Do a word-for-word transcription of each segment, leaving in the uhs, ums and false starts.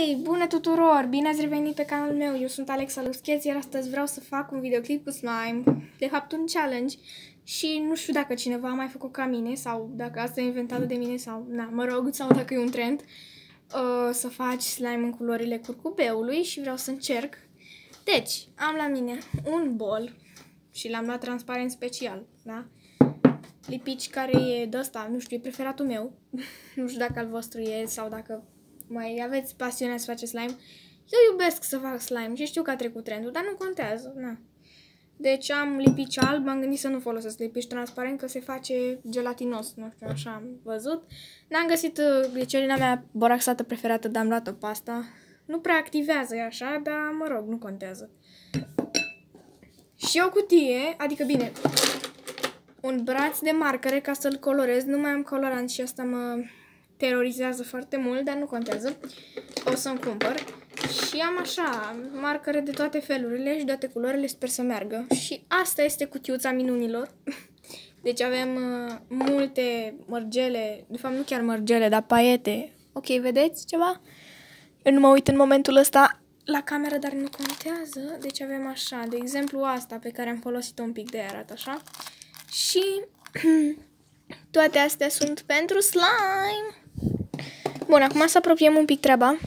Hei, bună tuturor! Bine ați revenit pe canalul meu, eu sunt Alexa Luscheț, iar astăzi vreau să fac un videoclip cu slime, de fapt un challenge și nu știu dacă cineva a mai făcut ca mine sau dacă asta e inventată de mine sau, na, mă rog, sau dacă e un trend, uh, să faci slime în culorile curcubeului și vreau să încerc. Deci, am la mine un bol și l-am luat transparent special, da? Lipici care e de ăsta, nu știu, e preferatul meu, nu știu dacă al vostru e sau dacă mai aveți pasiunea să faceți slime. Eu iubesc să fac slime și știu că a trecut trendul, dar nu contează, na. Deci am lipici alb, m-am gândit să nu folosesc lipici transparent, că se face gelatinos, nu știu, așa am văzut. N-am găsit glicerina mea boraxată preferată, dar am luat-o pe asta. Nu prea activează, e așa, dar mă rog, nu contează. Și o cutie, adică bine, un braț de marcare ca să-l colorez, nu mai am colorant și asta mă terorizează foarte mult, dar nu contează. O să-mi cumpăr. Și am așa, marcare de toate felurile și toate culorile, sper să meargă. Și asta este cutiuța minunilor. Deci avem uh, multe mărgele, de fapt nu chiar mărgele, dar paiete. Ok, vedeți ceva? Eu nu mă uit în momentul ăsta la cameră, dar nu contează. Deci avem așa, de exemplu asta pe care am folosit-o un pic de aia, arată așa. Și toate astea sunt pentru slime. Bun, acum să apropiem un pic treaba.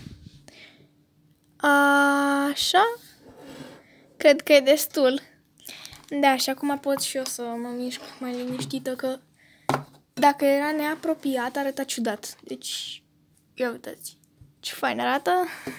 Așa. Cred că e destul. Da, și acum pot și eu să mă mișc mai liniștită, că dacă era neapropiat arăta ciudat. Deci, ia uitați ce fain arată.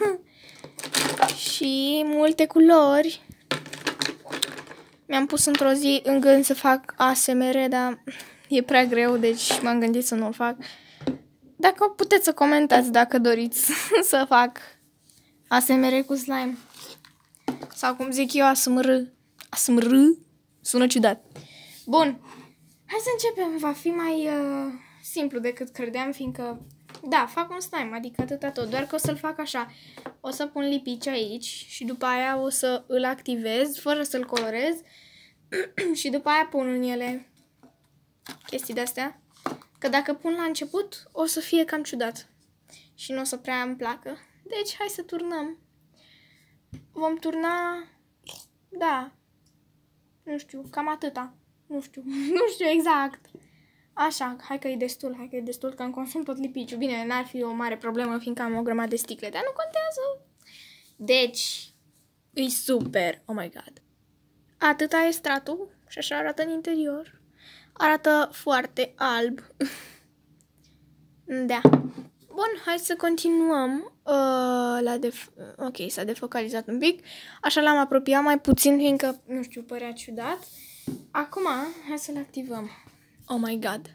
Și multe culori. Mi-am pus într-o zi în gând să fac A S M R, dar e prea greu, deci m-am gândit să nu o fac. Dacă puteți să comentați dacă doriți să fac A S M R cu slime. Sau cum zic eu, A S M R. A S M R? Sună ciudat. Bun. Hai să începem. Va fi mai uh, simplu decât credeam, fiindcă, da, fac un slime, adică atâta tot. Doar că o să-l fac așa. O să pun lipici aici și după aia o să îl activez fără să-l colorez. Și după aia pun în ele chestii de-astea. Că dacă pun la început, o să fie cam ciudat. Și nu o să prea îmi placă. Deci, hai să turnăm. Vom turna, da, nu știu, cam atâta. Nu știu, nu știu exact. Așa, hai că e destul, hai că e destul, că îmi consum tot lipiciul. Bine, n-ar fi o mare problemă, fiindcă am o grămadă de sticle, dar nu contează. Deci, e super, oh my god. Atâta e stratul și așa arată în interior. Arată foarte alb. Da. Bun, hai să continuăm. Uh, la def ok, s-a defocalizat un pic. Așa l-am apropiat mai puțin, fiindcă, nu știu, părea ciudat. Acum, hai să-l activăm. Oh my god.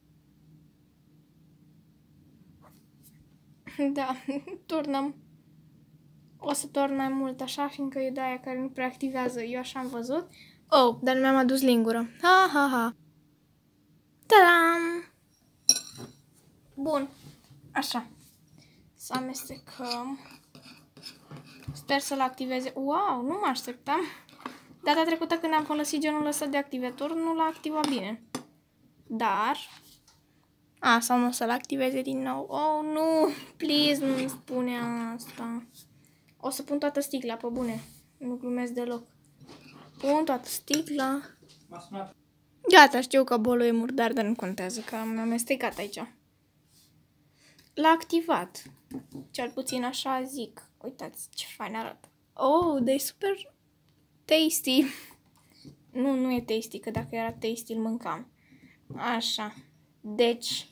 Da, turnăm. O să torn mai mult așa, fiindcă e de aia care nu prea activează. Eu așa am văzut. Oh, dar nu mi-am adus lingură. Ha, ha, ha. Ta-dam! Bun. Așa. Să amestecăm. Sper să-l activeze. Wow, nu mă așteptam. Data trecută când am folosit genul ăsta de activator, nu l-a activat bine. Dar... A, sau nu să-l activeze din nou. Oh, nu! Please, nu-mi spune asta. O să pun toată sticla, pe bune. Nu glumesc deloc. Pun toată sticla. Gata, știu că bolul e murdar, dar nu contează, că am amestecat aici. L-a activat. Cel puțin așa zic. Uitați ce fain arată. Oh, dar e super tasty. Nu, nu e tasty, că dacă era tasty îl mâncam. Așa. Deci.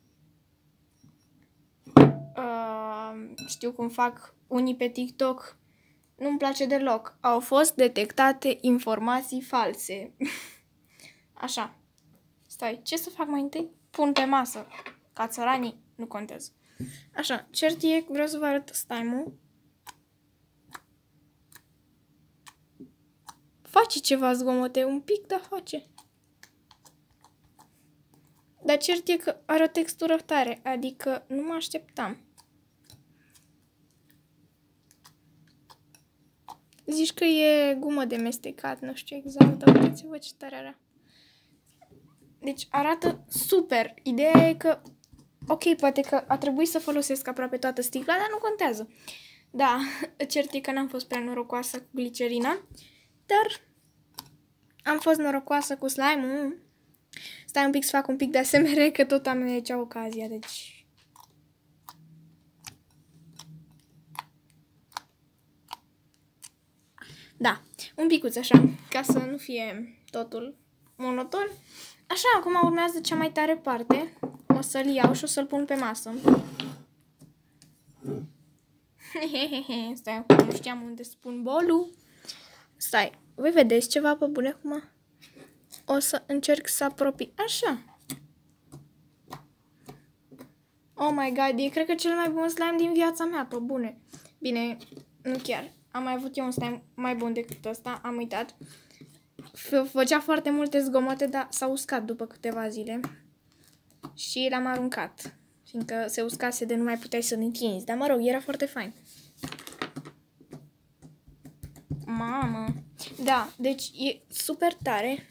Uh, știu cum fac unii pe TikTok. Nu-mi place deloc. Au fost detectate informații false. Așa. Stai, ce să fac mai întâi? Pun pe masă. Ca țăranii, nu contează. Așa, cert e, vreau să vă arăt slime-ul. Face ceva zgomote, un pic, dar face. Dar cert e că are o textură tare, adică nu mă așteptam. Zici că e gumă de mestecat, nu știu exact, dar uitați-vă ce tare era. Deci arată super. Ideea e că Ok, poate că a trebuit să folosesc aproape toată sticla, dar nu contează. Da, cert e că n-am fost prea norocoasă cu glicerina, dar am fost norocoasă cu slime-ul. Stai un pic să fac un pic de A S M R, că tot am aici ocazia, deci... Da, un picuț așa, ca să nu fie totul monoton. Așa, acum urmează cea mai tare parte. O să-l iau și o să-l pun pe masă. Stai, nu știam unde spun bolul. Stai, voi vedeți ceva pe bune acum? O să încerc să apropii. Așa. Oh my god, e cred că cel mai bun slime din viața mea, pe bune. Bine, nu chiar. Am mai avut eu un slime mai bun decât ăsta, am uitat. Făcea foarte multe zgomote, dar s-a uscat după câteva zile. Și l-am aruncat, fiindcă se uscase de nu mai puteai să-l întinzi. Dar mă rog, era foarte fain. Mamă! Da, deci e super tare.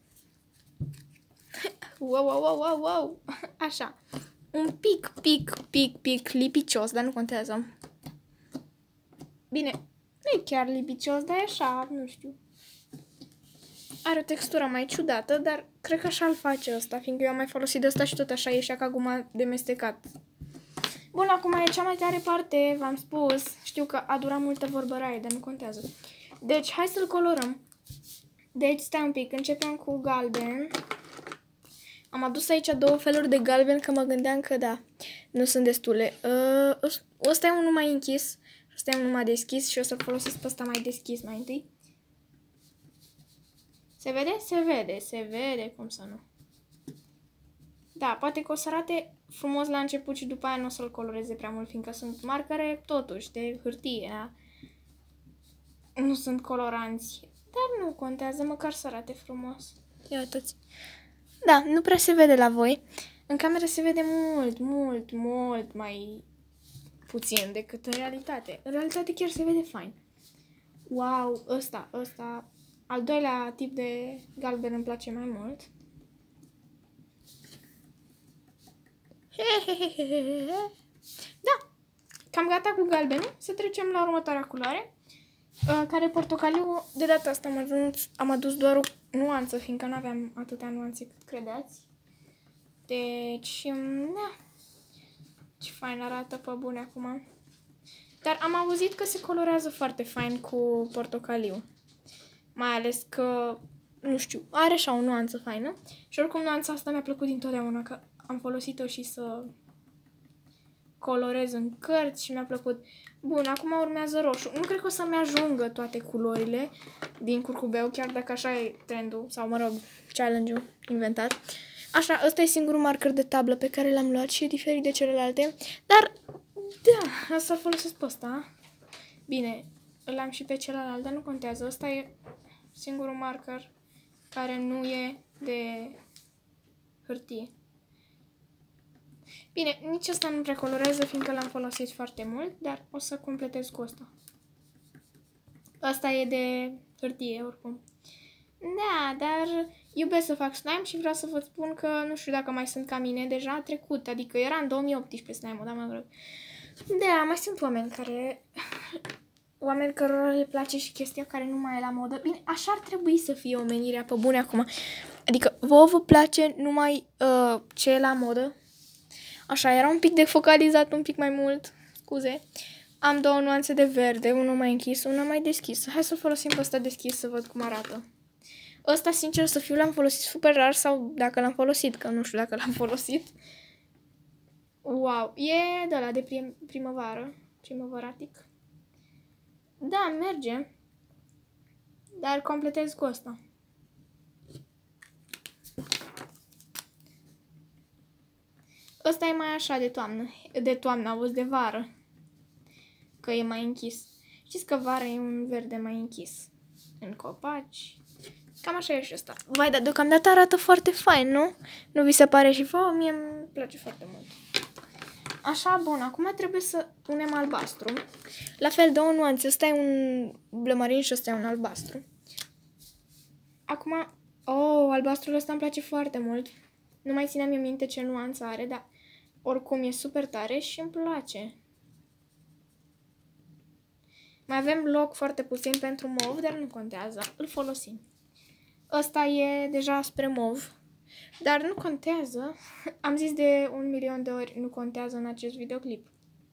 Wow, wow, wow, wow, wow. Așa. Un pic, pic, pic, pic lipicios, dar nu contează. Bine, nu e chiar lipicios, dar e așa, nu știu. Are o textură mai ciudată, dar cred că așa îl face ăsta, fiindcă eu am mai folosit de ăsta și tot așa ieșea ca guma de mestecat. Bun, acum e cea mai tare parte, v-am spus. Știu că a durat multă vorbăraie, dar nu contează. Deci, hai să-l colorăm. Deci, stai un pic, începem cu galben. Am adus aici două feluri de galben, că mă gândeam că da, nu sunt destule. Uh, ăsta e unul mai închis, ăsta e unul mai deschis și o să folosesc pe ăsta mai deschis mai întâi. Se vede? Se vede, se vede, cum să nu. Da, poate că o să arate frumos la început și după aia nu o să-l coloreze prea mult, fiindcă sunt marcare totuși de hârtie, da? Nu sunt coloranți, dar nu contează, măcar să arate frumos. Ia uitați. Da, nu prea se vede la voi. În cameră se vede mult, mult, mult mai puțin decât în realitate. În realitate chiar se vede fain. Wow, ăsta, ăsta... Al doilea tip de galben îmi place mai mult. Da, cam gata cu galbenul. Să trecem la următoarea culoare, care portocaliu. De data asta am adus, am adus doar o nuanță, fiindcă nu aveam atâtea nuanțe cât credeți. Deci, da. Ce fain arată pe bune acum. Dar am auzit că se colorează foarte fain cu portocaliu. Mai ales că, nu știu, are așa o nuanță faină. Și oricum nuanța asta mi-a plăcut dintotdeauna, că am folosit-o și să colorez în cărți și mi-a plăcut. Bun, acum urmează roșu. Nu cred că o să-mi ajungă toate culorile din curcubeu, chiar dacă așa e trendul, sau mă rog, challenge-ul inventat. Așa, ăsta e singurul marker de tablă pe care l-am luat și e diferit de celelalte. Dar, da, să-l folosesc pe ăsta. Bine, îl am și pe celălalt, dar nu contează. Ăsta e singurul marker care nu e de hârtie. Bine, nici ăsta nu precolorează, fiindcă l-am folosit foarte mult, dar o să completez cu ăsta. Ăsta e de hârtie, oricum. Da, dar iubesc să fac slime și vreau să vă spun că nu știu dacă mai sunt ca mine, deja a trecut, adică era în două mii optsprezece slime-ul, dar mă rog. Da, mai sunt oameni care... Oameni cărora le place și chestia care nu mai e la modă. Bine, așa ar trebui să fie omenirea pe bune acum. Adică, vouă vă place numai uh, ce e la modă. Așa, era un pic defocalizat, un pic mai mult. Scuze. Am două nuanțe de verde, unul mai închis, unul mai deschis. Hai să folosim pe ăsta deschis să văd cum arată. Ăsta, sincer să fiu, l-am folosit super rar sau dacă l-am folosit, că nu știu dacă l-am folosit. Wow, e de ăla de prim primăvară, primăvăratic. Da, merge. Dar completez cu ăsta. Ăsta e mai așa de toamnă. De toamnă, auzi, de vară. Că e mai închis. Știți că vara e un verde mai închis. În copaci. Cam așa e și ăsta. Vai, dar deocamdată arată foarte fain, nu? Nu vi se pare și vouă? Mie îmi place foarte mult. Așa, bun, acum trebuie să punem albastru. La fel, două nuanțe. Ăsta e un blămărin și ăsta e un albastru. Acum, oh, albastrul ăsta îmi place foarte mult. Nu mai țineam eu minte ce nuanță are, dar oricum e super tare și îmi place. Mai avem loc foarte puțin pentru mov, dar nu contează, îl folosim. Ăsta e deja spre mov, dar nu contează. Am zis de un milion de ori, nu contează în acest videoclip.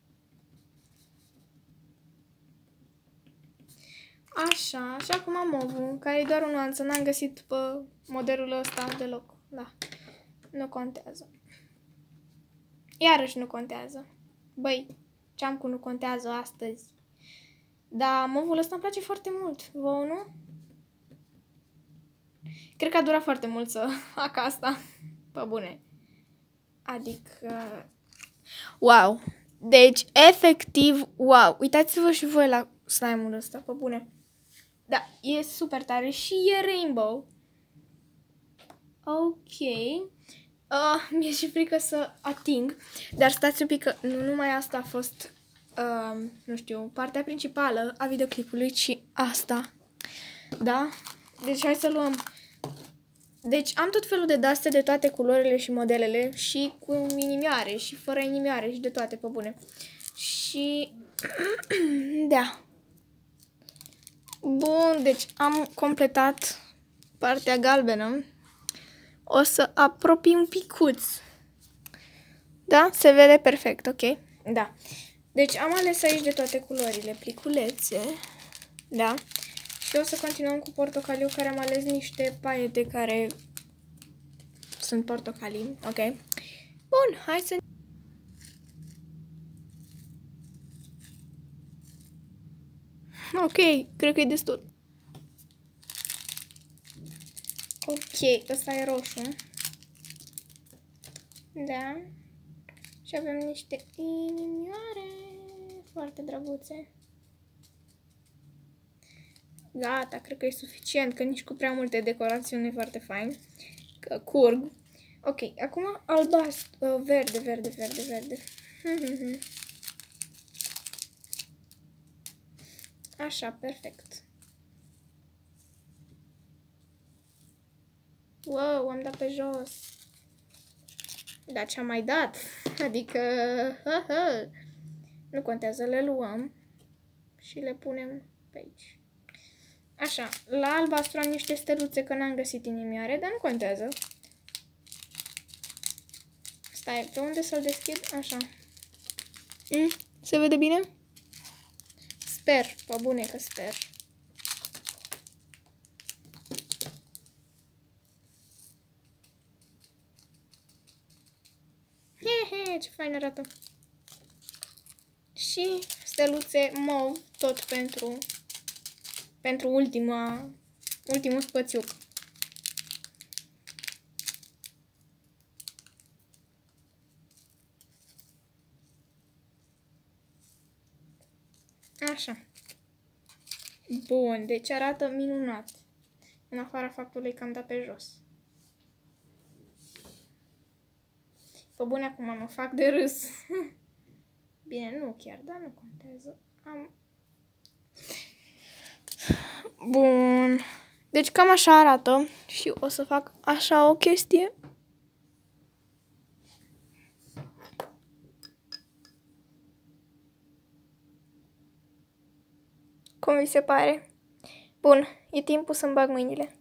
Așa, și acum movul, care e doar o nuanță, n-am găsit pe modelul ăsta deloc. Da, nu contează. Iarăși nu contează. Băi, ce-am cu nu contează astăzi? Dar movul ăsta îmi place foarte mult. Vouă, nu? Cred că a durat foarte mult să fac asta. Pe bune. Adică... Wow! Deci, efectiv, wow! Uitați-vă și voi la slime-ul ăsta, pe bune. Da, e super tare și e rainbow. Ok. Uh, mi-e și frică să ating. Dar stați un pic că nu numai asta a fost, uh, nu știu, partea principală a videoclipului, ci asta. Da? Deci hai să luăm. Deci am tot felul de daste de toate culorile și modelele și cu inimioare și fără inimioare și de toate, pe bune. Și da. Bun, deci am completat partea galbenă. O să apropii un picuț. Da? Se vede perfect, ok? Da. Deci am ales aici de toate culorile pliculețe. Da? Și o să continuăm cu portocaliu, care am ales niște paiete care sunt portocalii, ok? Bun, hai să... Ok, cred că e destul. Ok, ăsta e roșu. Da. Și avem niște inimioare foarte drăguțe. Gata, cred că e suficient, că nici cu prea multe decorații nu e foarte fain. Că curg. Ok, acum albastru, verde, verde, verde, verde. Așa, perfect. Wow, am dat pe jos. Dar ce-am mai dat? Adică, ha, ha. Nu contează, le luăm și le punem pe aici. Așa, la albastru am niște steluțe, că n-am găsit inimioare, dar nu contează. Stai, pe unde să-l deschid? Așa. Mm, se vede bine? Sper, pe bune că sper. He, he, ce fain arată. Și steluțe mov, tot pentru, pentru ultima, ultimul spățiuc. Așa. Bun, deci arată minunat. În afara faptului că am dat pe jos. Pe bune, acum mă fac de râs. Bine, nu chiar, dar nu contează. Am... Bun. Deci cam așa arată și o să fac așa o chestie. Cum vi se pare? Bun, e timpul să-mi bag mâinile.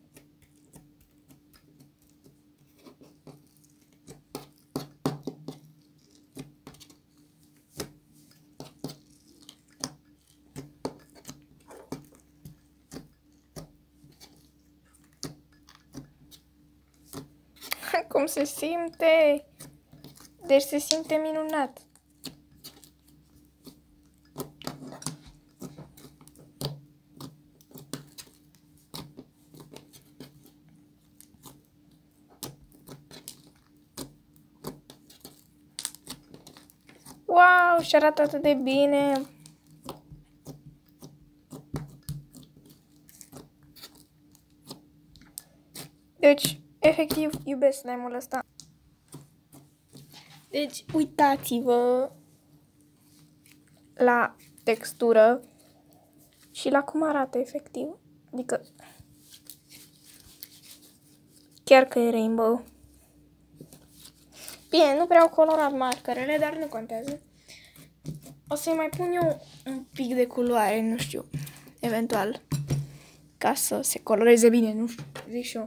Cum se simte? Deci se simte minunat. Wow, și arată atât de bine. Deci, efectiv, iubesc slime-ul ăsta. Deci, uitați-vă la textură și la cum arată efectiv. Adică, chiar că e rainbow. Bine, nu prea au colorat markerele, dar nu contează. O să-i mai pun eu un pic de culoare, nu știu, eventual, ca să se coloreze bine, nu știu, zic și eu.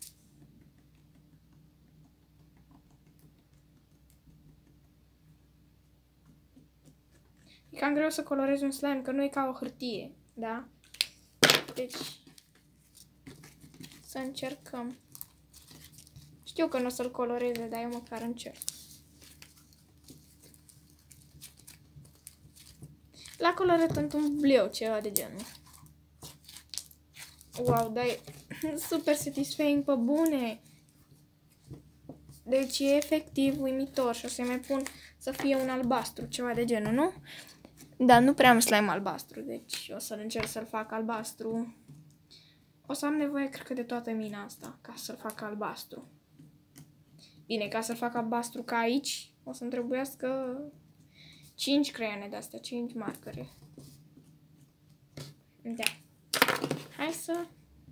E cam greu să colorez un slime, că nu e ca o hârtie, da? Deci, să încercăm. Știu că nu o să-l coloreze, dar eu măcar încerc. L-a colorat într-un bleu, ceva de genul. Wow, dar e super satisfying pe bune. Deci e efectiv uimitor și o să-i mai pun să fie un albastru, ceva de genul, nu? Dar nu prea am slime albastru, deci o să încerc să-l fac albastru. O să am nevoie, cred că, de toată mina asta ca să-l fac albastru. Bine, ca să-l fac albastru ca aici, o să-mi trebuiască cinci creioane de-astea, cinci marcare. Da. Hai să...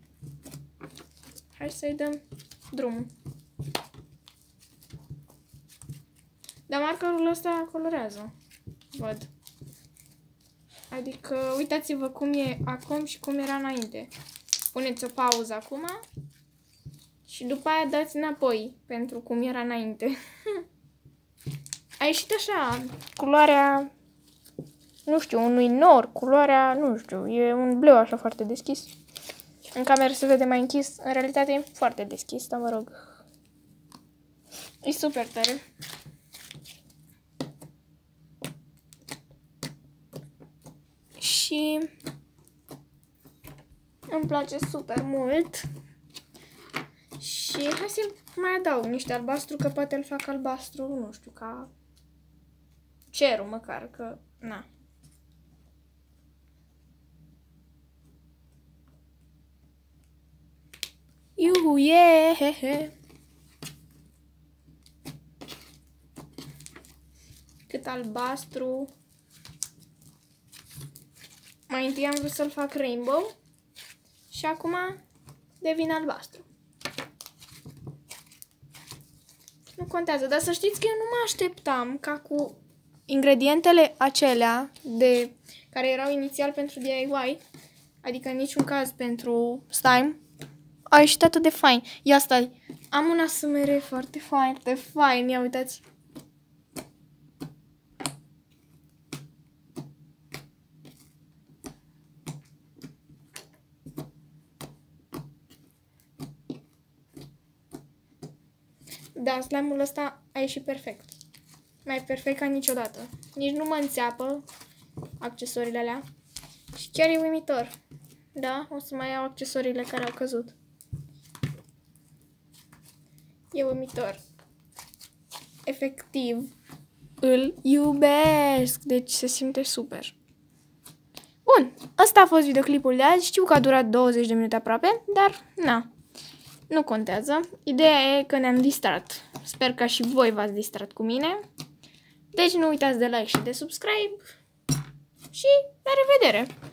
Hai să-i dăm drumul. Dar markerul ăsta colorează. Văd. Adică, uitați-vă cum e acum și cum era înainte. Puneți o pauză acum și după aia dați înapoi pentru cum era înainte. A ieșit așa, culoarea, nu știu, unui nor, culoarea, nu știu, e un bleu așa foarte deschis. În cameră se vede mai închis, în realitate e foarte deschis, dar mă rog. E super tare. Și îmi place super mult. Și hai să mai adaug niște albastru, că poate îl fac albastru, nu știu, ca cerul măcar, că na. Iuhu, yeah! Cât albastru. Mai întâi am vrut să-l fac rainbow și acum devine albastru. Nu contează, dar să știți că eu nu mă așteptam ca cu ingredientele acelea de care erau inițial pentru D I Y, adică în niciun caz pentru slime, a ieșit atât de fain. Ia stai, am un A S M R foarte fain, foarte fain, ia uitați. Da, slime-ul ăsta a ieșit perfect. Mai perfect ca niciodată. Nici nu mă înțeapă accesoriile alea. Și chiar e uimitor. Da, o să mai iau accesoriile care au căzut. E uimitor. Efectiv, îl iubesc. Deci se simte super. Bun, ăsta a fost videoclipul de azi. Știu că a durat douăzeci de minute aproape, dar na. Nu contează. Ideea e că ne-am distrat. Sper că și voi v-ați distrat cu mine. Deci nu uitați de like și de subscribe. Și la revedere!